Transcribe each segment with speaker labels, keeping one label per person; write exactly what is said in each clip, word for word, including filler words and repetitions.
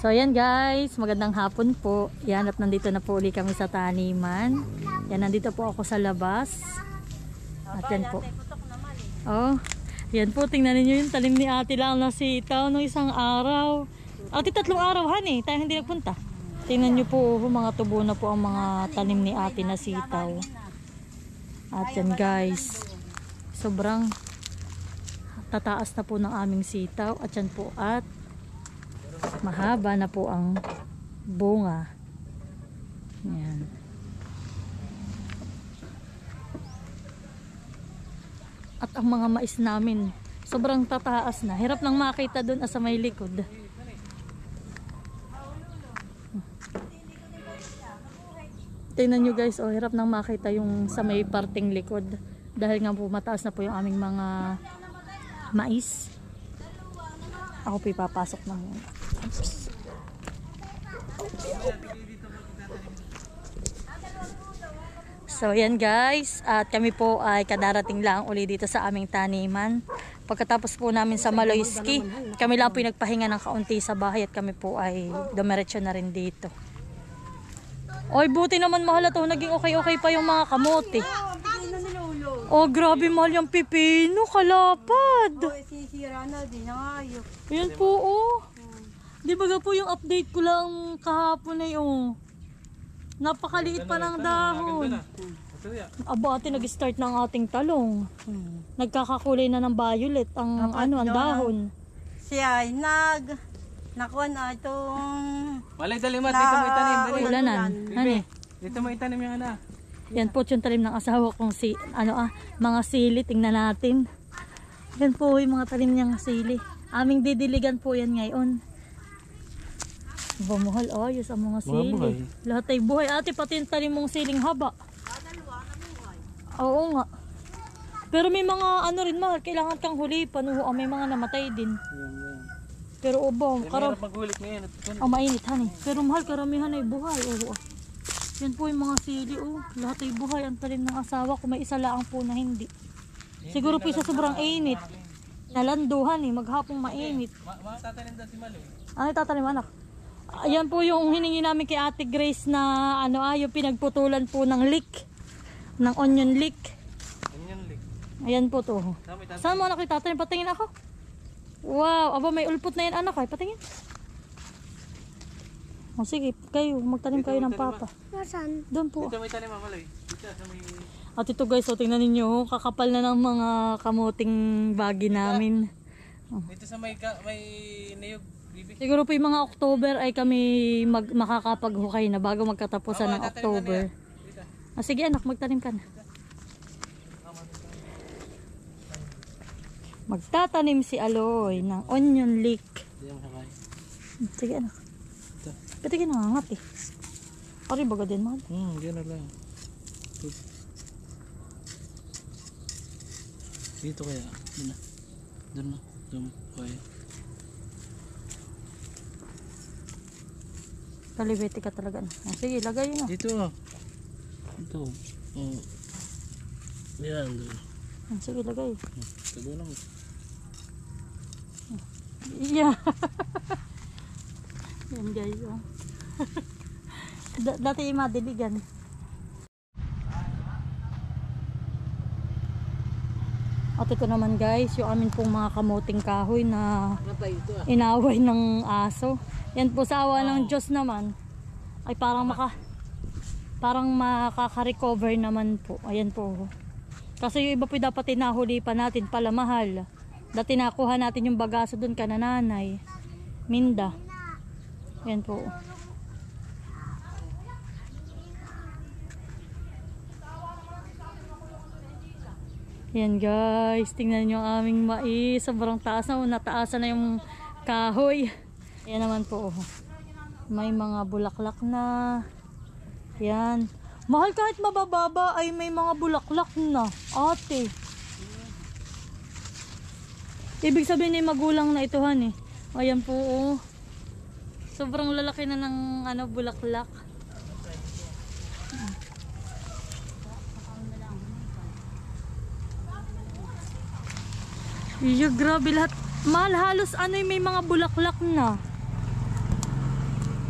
Speaker 1: So ayan guys, magandang hapon po. Yan, at nandito na po uli kami sa taniman. Yan, nandito po ako sa labas. At yan po. Oh, yan po, tingnan niyo yung talim ni ate lang na sitaw no isang araw. Ate, tatlong araw han eh, tayo hindi nagpunta. Tingnan niyo po, oh, mga tubo na po ang mga talim ni ate na sitaw. At yan guys, sobrang tataas na po ng aming sitaw. At yan po, at mahaba na po ang bunga. Yan. At ang mga mais namin sobrang tataas na. Hirap nang makita doon sa may likod. Tingnan nyo guys, oh, hirap nang makita yung sa may parting likod. Dahil nga po mataas na po yung aming mga mais. Ako po ipapasok na muna. So yan guys, at kami po ay kadarating lang uli dito sa aming taniman. Pagkatapos po namin sa Maloyski, kami lang po yung nagpahinga ng kaunti sa bahay at kami po ay dumiretso na rin dito. Oy, buti naman mahal ito, naging okay-okay pa yung mga kamote. Oh, grabe mahal yung pipino, kalapad. Yan po oh. Di ba po yung update ko lang kahapon na yung napakaliit pa ng dahon. Aba ate, nag-start ng ating talong. Hmm. Nagkakakulay na ng violet ang Dapat ano ang dahon.
Speaker 2: Siya ay nag nakuha na itong
Speaker 3: Malay dalimat dito mo itanim dali.
Speaker 1: Ulanan. Ano?
Speaker 3: Dito mo itanim yung ana.
Speaker 1: Yan po yung talim ng asawa kong si ano ah mga sili, tingnan natin. Yan po yung mga talim niyang sili. Aming didiligan po yan ngayon. Bumuhal, ayos ang mga sili. Lahat ay buhay. Ate, pati yung talim mong siling haba. Oo nga. Pero may mga ano rin mahal, kailangan kang hulipan. Oo, may mga namatay din. Pero obo, karam oh, mainit han eh. Pero mahal, karamihan ay buhay. Oo. Yan po yung mga sili. Oh. Lahat ay buhay ang talim ng asawa ko. May isa lang po na hindi. Siguro po isa sobrang init. Nalanduhan eh, maghapong mainit.
Speaker 3: Mga tatanim daw si Maloy.
Speaker 1: Ano tatanim anak? Ayan po yung hiningi namin kay Ate Grace na ano ah, yung pinagputulan po ng leek. Ng onion leek.
Speaker 3: Onion leek.
Speaker 1: Ayan po to. Saan mo anak itatanim? Patingin ako. Wow, aba may ulpot na yan anak ay. Patingin. O sige, kayo, magtanim kayo ng papa.
Speaker 2: Nasaan?
Speaker 1: Doon po.
Speaker 3: Dito may tanim Maloy. Dito sa may
Speaker 1: At ito guys, so tingnan ninyo, kakapal na ng mga kamuting bagi namin.
Speaker 3: Dito sa may may niyog.
Speaker 1: Siguro po yung mga October ay kami mag, makakapaghukay na bago magkatapusan ng October. Ah, sige anak, magtanim ka na. Magtatanim si Aloy ng onion leek. Sige anak. Pati ginangat eh. Pari baga din mahal.
Speaker 3: Hmm, gano'n lang. Dito kaya. Doon na. Doon na. Doon kaya.
Speaker 1: Kalibeti ka talaga. Oh, sige, lagay yun.
Speaker 3: Dito. Ito. Oh. Yan.
Speaker 1: Oh, sige, lagay.
Speaker 3: Tago lang.
Speaker 1: Yeah. Yan guys. Oh. Dati yung madiligan. At ito naman guys, yung amin pong mga kamuting kahoy na inaway ng aso. Yan po sa awa ng Diyos naman ay parang maka parang makaka-recover naman po. Ayan po. Kasi yung iba po dapat tinahuli pa natin pala mahal. Dati nakuha natin yung bagaso doon ka na nanay. Minda. Ayan po. Yan guys, tingnan nyo ang aming mais. Sobrang taas na. Nataasan na yung kahoy. Yan naman po. May mga bulaklak na. Yan. Mahal kahit mabababa ay may mga bulaklak na. Ate. Ibig sabihin ay magulang na itohan eh. Ayan po. Oh. Sobrang lalaki na ng ano, bulaklak. Iyo, grabe lahat. Mahal, halos ano may mga bulaklak na.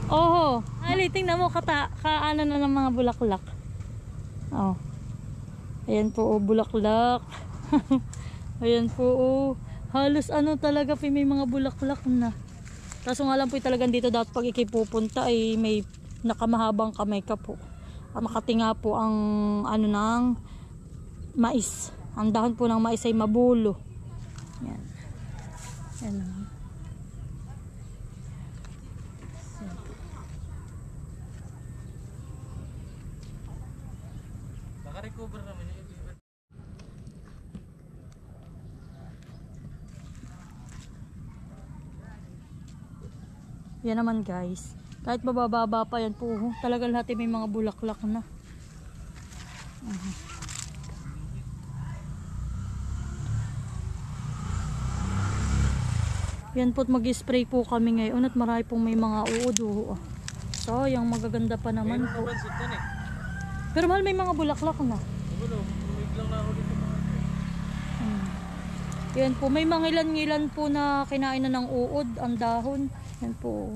Speaker 1: Oho. Ali, tingnan mo kata, kaano na ng mga bulaklak. Oh. Ayan po, oh, bulaklak. Ayan po, oh. Halos ano talaga po, may mga bulaklak na. Kaso nga lang po talagang dito dapat pag ikipupunta ay may nakamahabang kamay ka po. Makatinga po ang ano ng mais. Ang dahon po ng mais ay mabulo. Yan. Yan.
Speaker 3: Baka recover naman yun.
Speaker 1: Yan naman guys. Kahit bababa pa yan po. Talaga lahat may mga bulaklak na. Uh-huh. Yan po't mag-spray po kami ngayon at marami pong may mga uod. Oh. So, yung magaganda pa naman po. Pero mahal may mga bulaklak na. Hmm. Yan po, may mga ilan-ilan po na kinain na ng uod ang dahon. Yan po.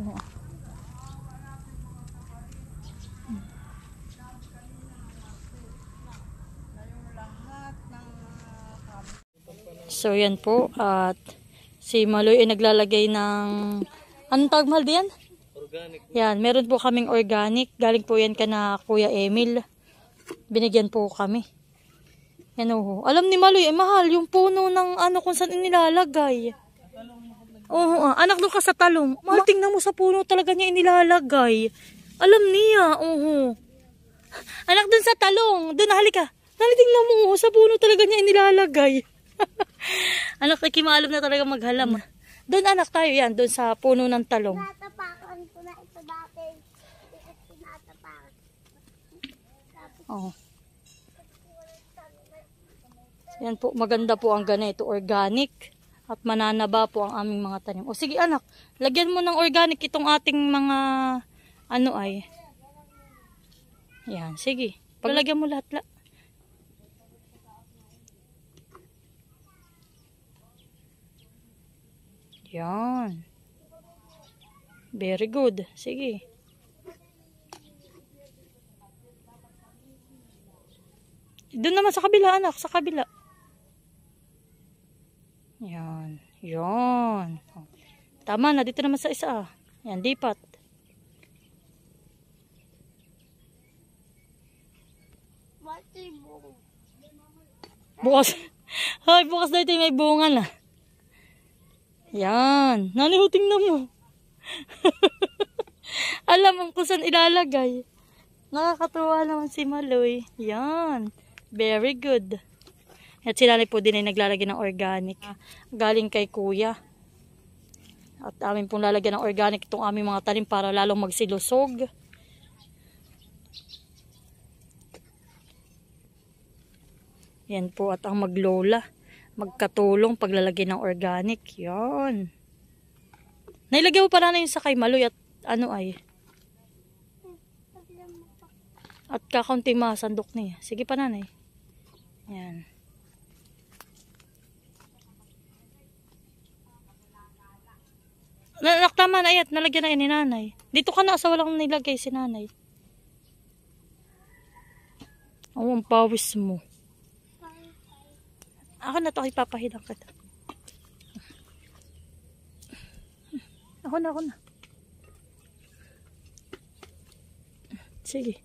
Speaker 1: So yan po at si Maloy ay naglalagay ng anong tawag mahal diyan?
Speaker 3: Organic.
Speaker 1: Yan, meron po kaming organic. Galing po yan ka na Kuya Emil. Binigyan po kami. Yan oh. Alam ni Maloy ay mahal yung puno ng ano kung saan inilalagay. Oo, oh, anak doon ka sa talong. Mahal, tingnan mo sa puno talaga niya inilalagay. Alam niya, oo. Anak doon sa talong. Doon, halika. Dali, tingnan mo, oh, sa puno talaga niya inilalagay. Anak, nakimaalam na talaga maghalam. Doon anak tayo yan, doon sa puno ng talong.
Speaker 4: Tinatapakan ko na ito dati. Tinatapakan.
Speaker 1: Oh. Yan po, maganda po ang ganito, organic. At mananaba po ang aming mga tanim. O sige anak, lagyan mo ng organic itong ating mga ano ay. Yan, sige. Paglagyan mo lahat la. Yan. Very good. Sige. Doon naman sa kabila anak, sa kabila. Yan. Yan. Tama na, dito naman sa isa. Yan, dipat. Bukas. Ay, bukas na ito may bunga na. Yan. Nani, tingnan mo. Alam mo kung saan ilalagay. Nakakatuwa naman si Maloy. Yan. Very good. At sila po din ay naglalagay ng organic. Galing kay kuya. At amin pong lalagyan ng organic itong aming mga tanim para lalong magsilusog. Yan po at ang maglola. Magkatulong paglalagay ng organic. Yan. Nailagay mo pala na yun sa kay Maloy at ano ay. At kakaunting masandok niya. Sige pa nanay. Yan. Naktama na ayat. Nalagyan na yun ni nanay. Dito ka na sa walang nilagay si nanay. Oh, ang pawis mo. Ako na ito, ipapahidang ka. Ako na, ako na. Sige.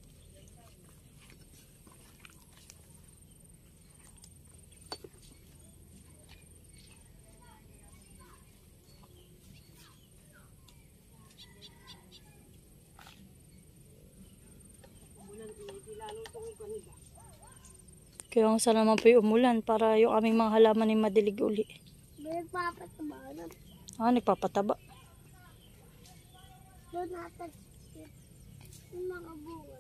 Speaker 1: Kaya ang sana naman po yung umulan para yung aming mga halaman ay madilig uli.
Speaker 4: May nagpapataba na.
Speaker 1: Ah, nagpapataba.
Speaker 4: Doon natin yung mga bunga.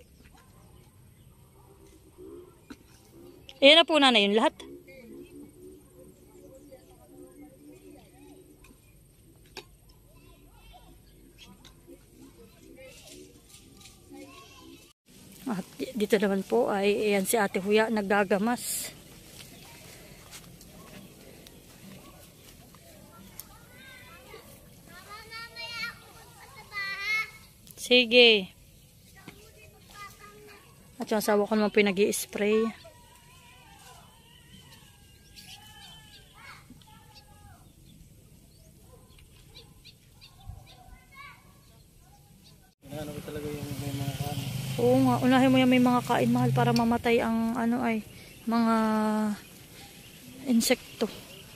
Speaker 1: Ayan na po na yun lahat. At dito naman po ay ayan si Ate Huya naggagamas. Sige. At yung asawa ko naman po yung nag-i-spray.
Speaker 3: Ano ko talaga yung may mga kain.
Speaker 1: Oo nga, unahin mo yung may mga kain mahal para mamatay ang ano ay mga insekto.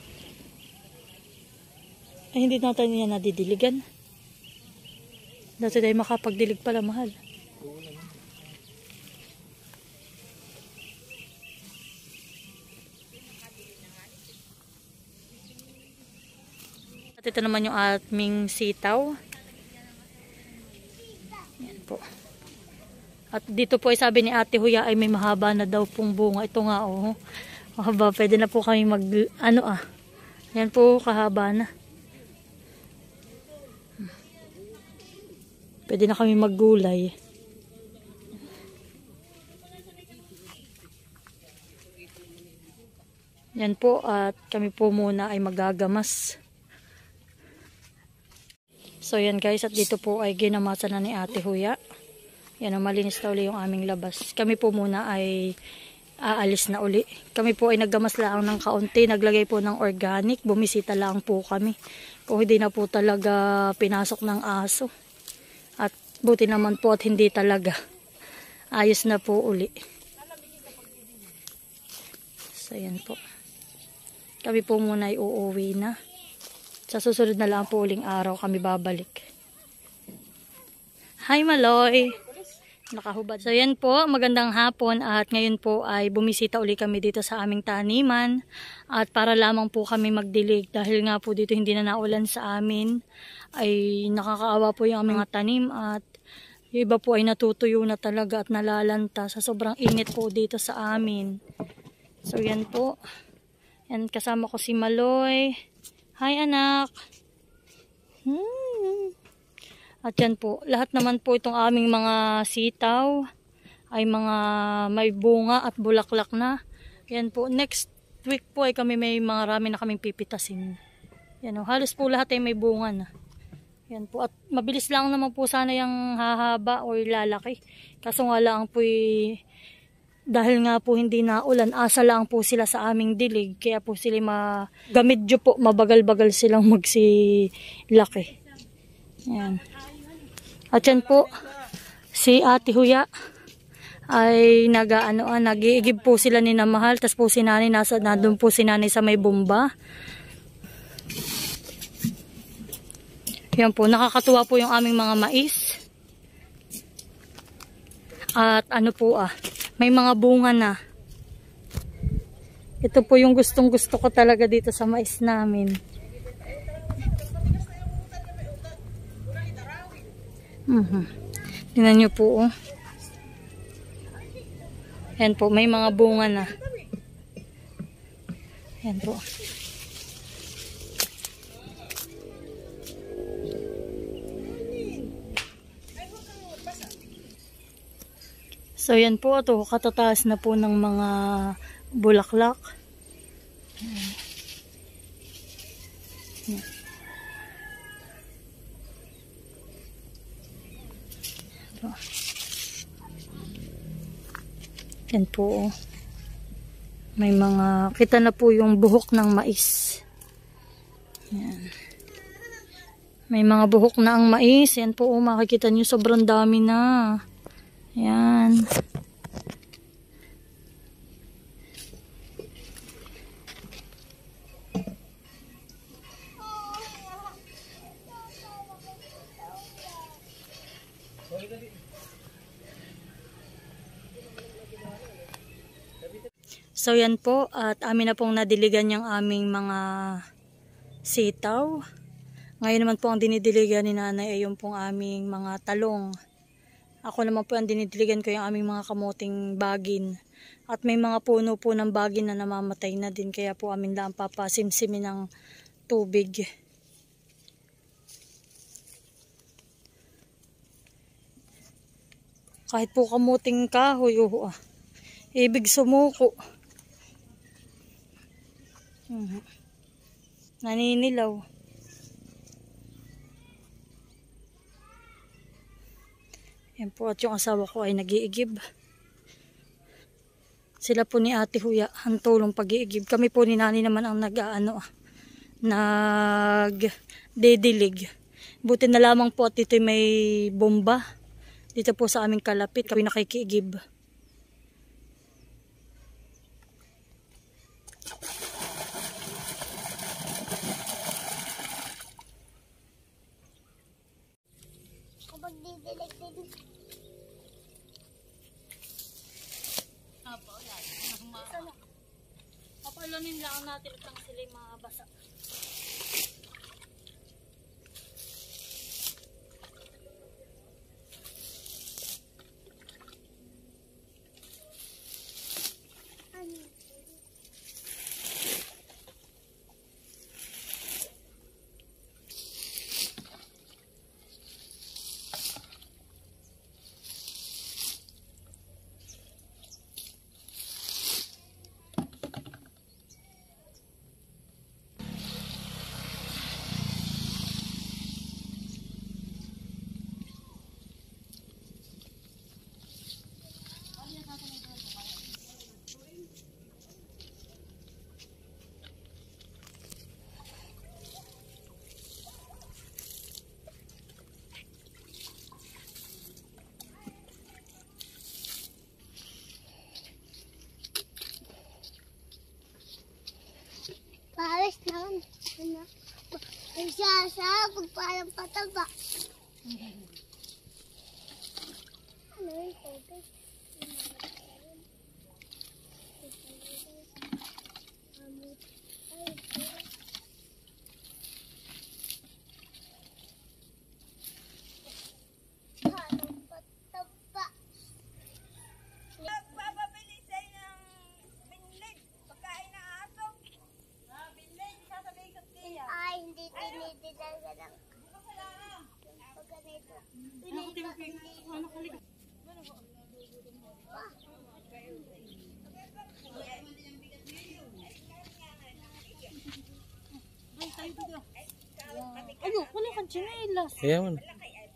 Speaker 1: Ay hindi natin yan nadidiligan. Dati tayo makapagdilig pala mahal. At ito naman yung aming sitaw. Yan po. At dito po ay sabi ni Ate Huya ay may mahaba na daw pong bunga. Ito nga oh. Mahaba. Pwede na po kami mag ano ah. Yan po kahaba na. Pwede na kami maggulay. Yan po at kami po muna ay magagamas. So yan guys, at dito po ay ginamasan na ni Ate Huya. Yan ang malinis na uli yung aming labas. Kami po muna ay aalis na uli. Kami po ay naggamas lang ng kaunti, naglagay po ng organic, bumisita lang po kami. Kung hindi na po talaga pinasok ng aso. At buti naman po at hindi talaga. Ayos na po uli. So yan po. Kami po muna ay uuwi na. Sa susunod na lang po uling araw kami babalik. Hi Maloy! Nakahubad. So yan po, magandang hapon at ngayon po ay bumisita uli kami dito sa aming taniman. At para lamang po kami magdilig dahil nga po dito hindi na naulan sa amin. Ay nakakaawa po yung aming mga tanim at yung iba po ay natutuyo na talaga at nalalanta sa sobrang init po dito sa amin. So yan po. Yan kasama ko si Maloy. Hi anak! Hmm. At yan po, lahat naman po itong aming mga sitaw ay mga may bunga at bulaklak na. Yan po, next week po ay kami may mga rami na kaming pipitasin. Yan o, halos po lahat ay may bunga na. Yan po, at mabilis lang naman po sana yung hahaba o lalaki. Kaso nga lang po dahil nga po hindi na ulan, asa lang po sila sa aming dilig. Kaya po sila magamidyo po, mabagal-bagal silang magsilaki. Yan. At yan po, si Ate Huya ay nag-ano, ah, nag-iigib po sila ni Namahal. Tapos po si Nanay, nasa, nandun po si Nanay sa may bomba. Yan po, nakakatuwa po yung aming mga mais. At ano po ah, may mga bunga na. Ito po yung gustong gusto ko talaga dito sa mais namin. Mhm. Tingnan nyo po oh. Yan po, may mga bunga na. Yan po. So yan po, ito katataas na po ng mga bulaklak. Yan. Ito. Yan po. May mga, kita na po yung buhok ng mais. Yan. May mga buhok na ang mais. Yan po, makikita nyo sobrang dami na. Yan. So yan po, at amin na pong nadiligan yung aming mga sitaw. Ngayon naman po ang dinidiligan ni Nanay ay yung pong aming mga talong. Ako naman po ang dinidiligan ko yung aming mga kamuting bagin. At may mga puno po ng bagin na namamatay na din. Kaya po amin lang papasimsimin ng tubig. Kahit po kamuting kahoy, oh, ah, ibig sumuko. Hmm. Naninilaw. Yan po, at yung asawa ko ay nag-iigib. Sila po ni Ate Huya ang tulong pag-iigib. Kami po ni Nani naman ang nag-ano, nag-dedilig. Buti na lamang po at dito may bomba. Dito po sa aming kalapit, kami nakikiigib.
Speaker 4: Kapag didilig din.
Speaker 1: Papalamin lang natin itang sila yung mga basa.
Speaker 4: Paris naman. Ano? Nagsasabog parang pataba. Ano yung tubig? Parang pataba.
Speaker 2: Nagpapabili sa'yo ng binlig. Pagkain na aso. Ah, binlig. Sasabihin ko tiya.
Speaker 4: Ay, hindi tinidilaga lang. Pag ganito.
Speaker 1: Ayun, wala kang chinelas.
Speaker 3: Kaya mo na.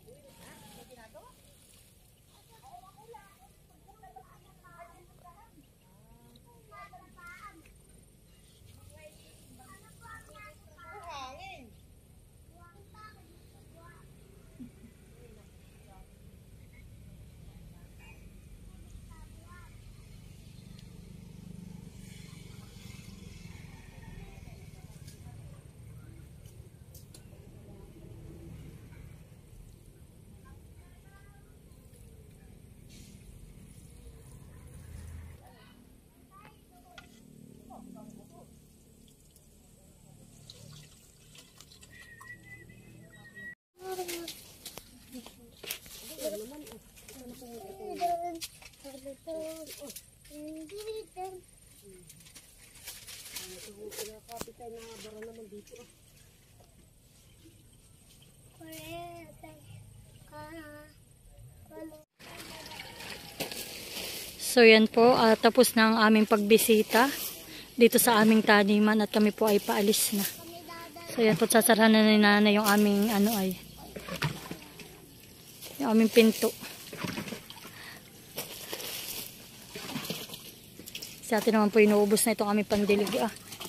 Speaker 1: So yan po, uh, tapos na ang aming pagbisita dito sa aming taniman at kami po ay paalis na. So yan po, sasarahan na ni Nanay yung aming ano ay yung aming pinto. Sa atin naman po inuubos na itong aming pandilig. Ah.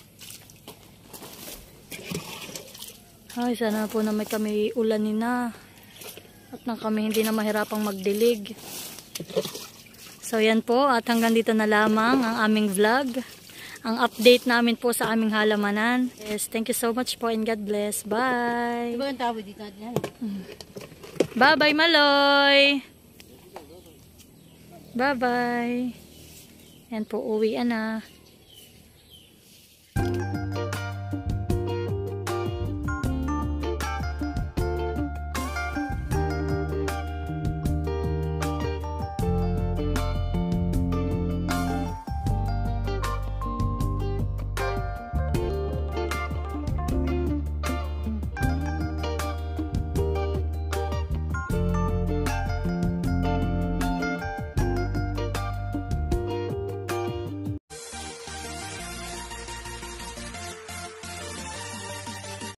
Speaker 1: Ay, sana po na may kami ulanin na at nang kami hindi na mahirapang magdilig. So yan po, at hanggang dito na lamang ang aming vlog. Ang update namin po sa aming halamanan. Yes, thank you so much po and God bless. Bye!
Speaker 2: Diba ang tawag dito?
Speaker 1: Bye-bye, Maloy! Bye-bye! Yan po, uwi na.